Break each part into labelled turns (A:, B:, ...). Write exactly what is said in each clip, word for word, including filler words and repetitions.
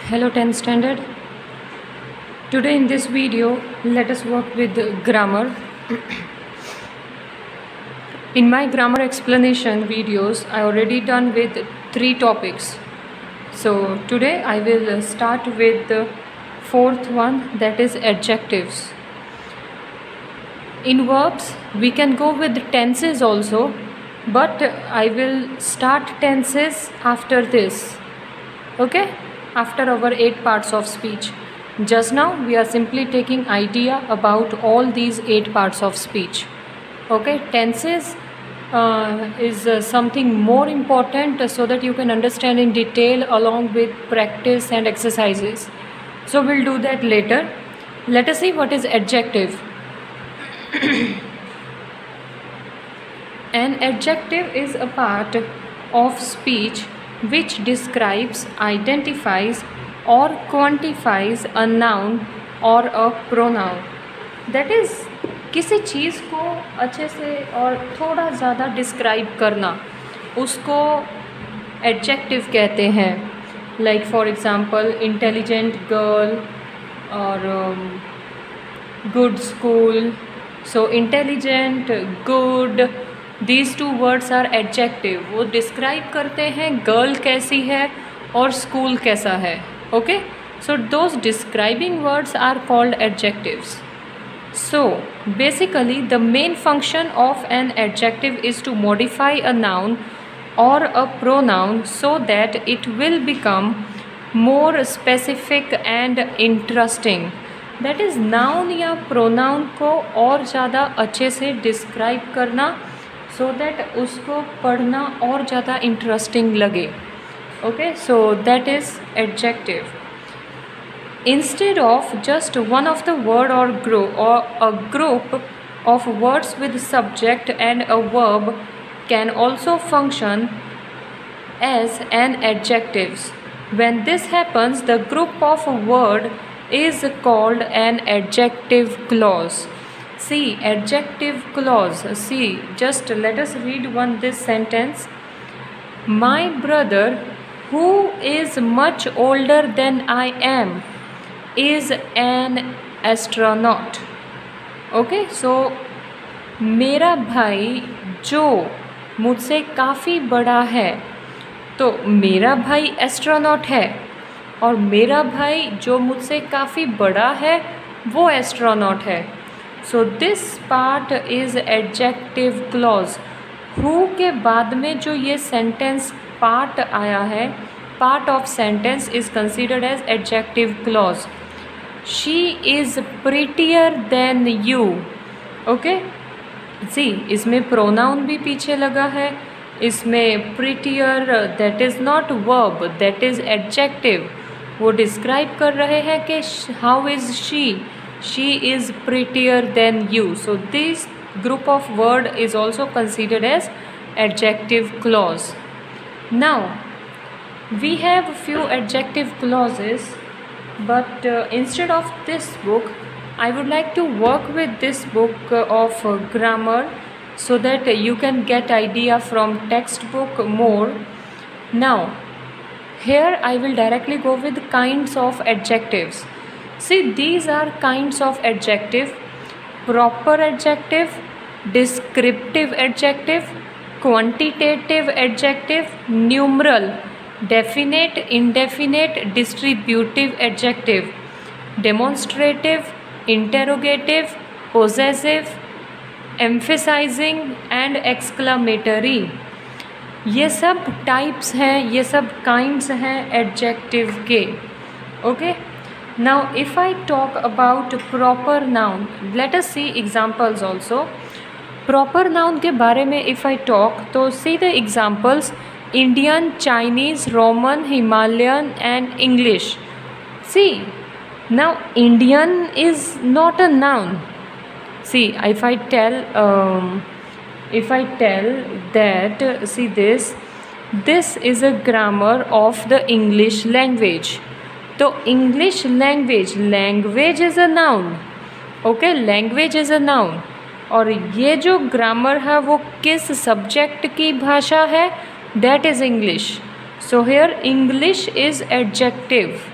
A: Hello tenth standard. Today in this video let us work with grammar. In my grammar explanation videos I already done with three topics. So today I will start with the fourth one, that is adjectives. In verbs we can go with tenses also, but I will start tenses after this. Okay, after our eight parts of speech. Just now we are simply taking idea about all these eight parts of speech. Okay, tenses uh, is uh, something more important uh, so that you can understand in detail along with practice and exercises. So we'll do that later. Let us see what is adjective. An adjective is a part of speech which describes, identifies or quantifies a noun or a pronoun. That is, किसी चीज़ को अच्छे से और थोड़ा ज़्यादा describe करना, उसको adjective कहते हैं. Like for example intelligent girl और good school. So intelligent, good, these two words are adjective. वो डिस्क्राइब करते हैं गर्ल कैसी है और स्कूल कैसा है. Okay, so those describing words are called adjectives. So basically the main function of an adjective is to modify a noun or a pronoun so that it will become more specific and interesting. That is, noun या pronoun को और ज़्यादा अच्छे से describe करना so that उसको पढ़ना और ज़्यादा interesting लगे. Okay, so that is adjective. Instead of just one of the word or group or a group of words with subject and a verb can also function as an adjectives. When this happens, the group of a word is called an adjective clause. See, adjective clause. See, just let us read one this sentence. My brother, who is much older than I am, is an astronaut. Okay, so मेरा भाई जो मुझसे काफ़ी बड़ा है, तो मेरा भाई एस्ट्रोनॉट है, और मेरा भाई जो मुझसे काफ़ी बड़ा है वो एस्ट्रोनॉट है. So this part is adjective clause. Who के बाद में जो ये सेंटेंस पार्ट आया है, part of sentence is considered as adjective clause. She is prettier than you. Okay, see, इसमें प्रोनाउन भी पीछे लगा है. इसमें prettier, that is not verb, that is adjective. वो डिस्क्राइब कर रहे हैं कि how is she, she is prettier than you. So this group of word is also considered as adjective clause. Now we have few adjective clauses, but uh, instead of this book I would like to work with this book uh, of uh, grammar so that uh, you can get idea from textbook more. Now here I will directly go with kinds of adjectives. See, these are kinds of adjective: proper adjective, descriptive adjective, quantitative adjective, numeral, definite, indefinite, distributive adjective, demonstrative, interrogative, possessive, emphasizing and exclamatory. ये सब types हैं, ये सब kinds हैं adjective के. Okay, now if I talk about proper noun, let us see examples also. Proper noun के बारे में इफ़ आई टॉक, तो see the examples: Indian, Chinese, Roman, Himalayan and English. See, now Indian is not a noun. See, if I tell um, if I tell that, see this, this is a grammar of the English language. तो English language, language is a noun. Okay, language is a noun. और ये जो grammar है वो किस subject की भाषा है? That is English. So here English is adjective.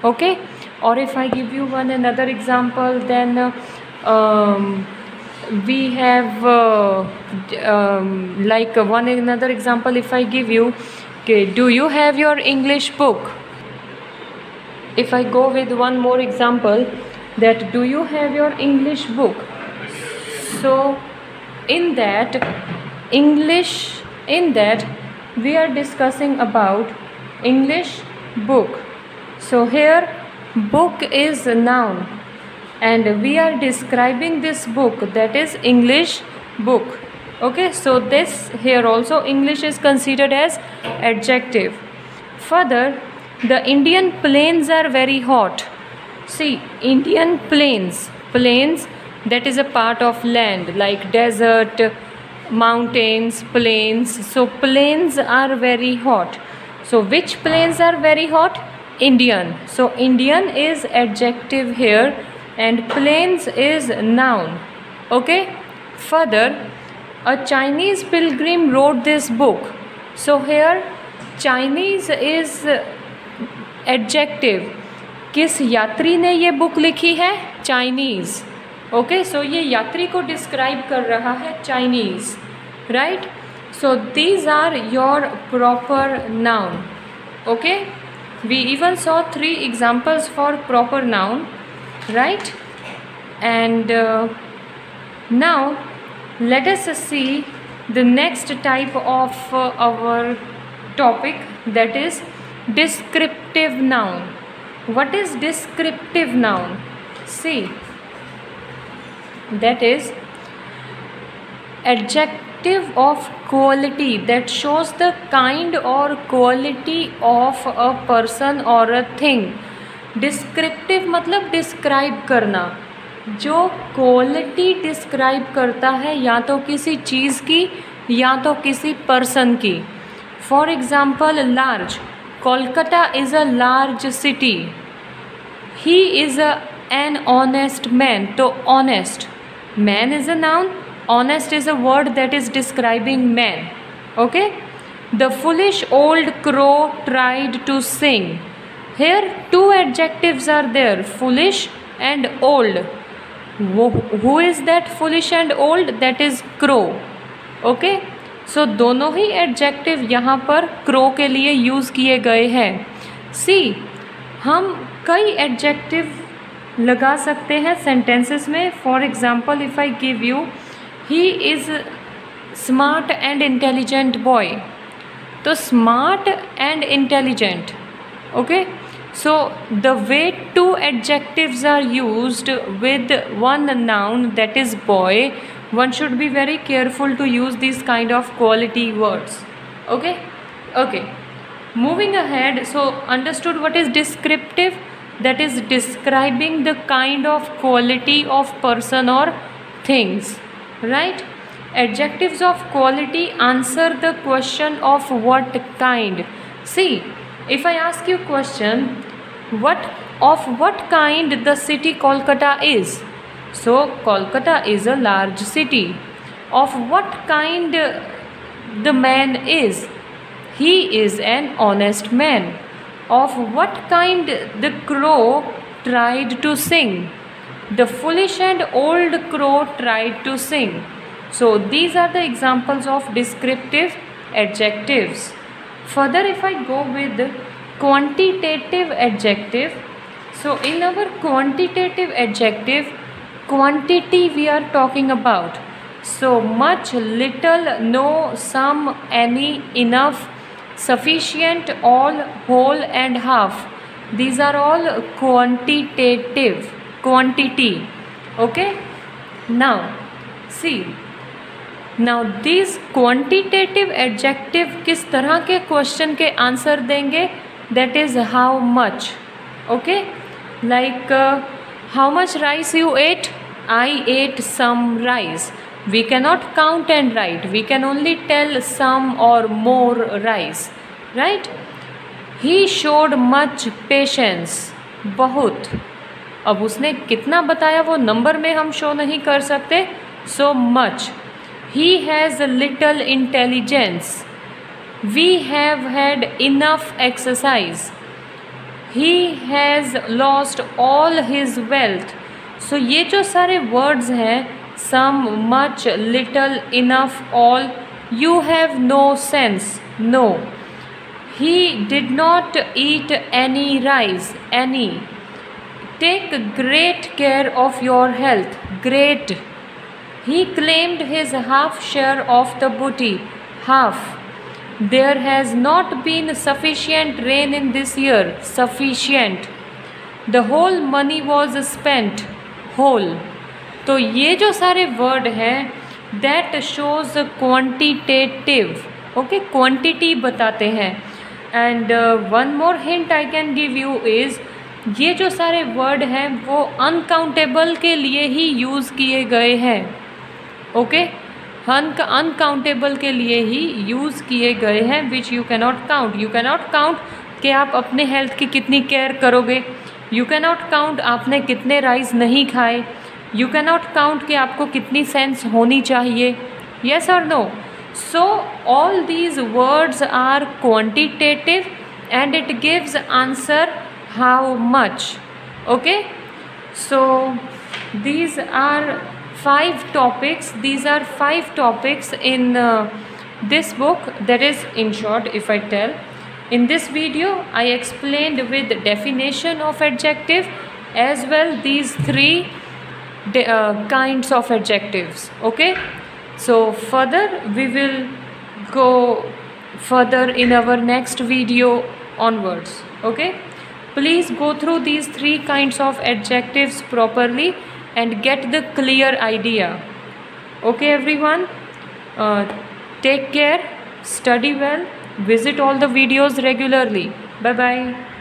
A: Okay, or if I give you one another example, then uh, um, we have uh, d- um, like uh, one another example. If I give you, okay, do you have your English book? If I go with one more example, that do you have your English book? So in that English, in that we are discussing about English book. So here book is a noun and we are describing this book, that is English book. Okay, so this here also English is considered as adjective. Further, the Indian plains are very hot. See, Indian plains, plains, that is a part of land like desert, mountains, plains. So plains are very hot. So which plains are very hot? Indian. So Indian is adjective here and plains is noun. Okay. Further, a Chinese pilgrim wrote this book. So here Chinese is adjective. किस यात्री ने ये book लिखी है? Chinese. Okay, सो ये यात्री को describe कर रहा है, Chinese. Right, so these are your proper noun. Okay, we even saw three examples for proper noun. Right, and now let us see the next type of uh, our topic, that is descriptive noun. What is descriptive noun? See, that is adjective of quality that shows the kind or quality of a person or a thing. Descriptive मतलब describe करना, जो quality describe करता है या तो किसी चीज़ की या तो किसी पर्सन की. For example, large. Kolkata is a large city. He is a an honest man. तो honest, man is a noun, honest is a word that is describing man. Okay, the foolish old crow tried to sing. Here two adjectives are there, foolish and old. Who is that foolish and old? That is crow. ओके, सो दोनों ही adjective यहाँ पर crow के लिए use किए गए हैं. सी, हम कई एडजेक्टिव लगा सकते हैं सेंटेंसेस में. For example, if I give you, he is smart and intelligent boy. तो smart and intelligent. Okay, so the way two adjectives are used with one noun, that is boy, one should be very careful to use these kind of quality words. Okay, okay, moving ahead. So understood what is descriptive? That is describing the kind of quality of person or things, right? Adjectives of quality answer the question of what kind. See, if I ask you question, what of what kind the city Kolkata is? So Kolkata is a large city. Of what kind the man is? He is an honest man. Of what kind the crow tried to sing? The foolish and old crow tried to sing. So these are the examples of descriptive adjectives. Further, if I go with quantitative adjective, so in our quantitative adjective, quantity we are talking about. So much, little, no, some, any, enough, sufficient, all, whole and half. These are all quantitative, quantity. Okay, now see, now this quantitative adjective किस तरह के question के answer देंगे? That is how much. Okay, like how much rice you ate? I ate some rice. We cannot count and right, we can only tell some और more rice, right? He showed much patience. बहुत. अब उसने कितना बताया वो number में हम show नहीं कर सकते. So much. He has a little intelligence. We have had enough exercise. he has lost all his wealth. so ये जो सारे words हैं, some, much, little, enough, all, you have no sense. No. He did not eat any rice. Any. Take great care of your health. Great. He claimed his half share of the booty. Half. There has not been sufficient rain in this year. Sufficient. The whole money was spent. Whole. तो ये जो सारे word हैं, that shows quantitative. Okay, quantity बताते हैं. And one more hint I can give you is, ये जो सारे वर्ड हैं वो अनकाउंटेबल के लिए ही यूज़ किए गए हैं. ओके, अनकाउंटेबल के लिए ही यूज़ किए गए हैं, which you cannot count. You cannot count कि आप अपने हेल्थ की कितनी केयर करोगे. यू कैनॉट काउंट आपने कितने राइस नहीं खाए. यू कैनॉट काउंट कि आपको कितनी सेंस होनी चाहिए. येस और no. So all these words are quantitative and it gives answer how much. Okay, so these are five topics. These are five topics in uh, this book. That is, in short, if I tell, in this video I explained with definition of adjective as well these three uh, kinds of adjectives. Okay, so further we will go further in our next video onwards. Okay, please go through these three kinds of adjectives properly and get the clear idea. Okay everyone, uh, take care, study well, visit all the videos regularly. Bye bye.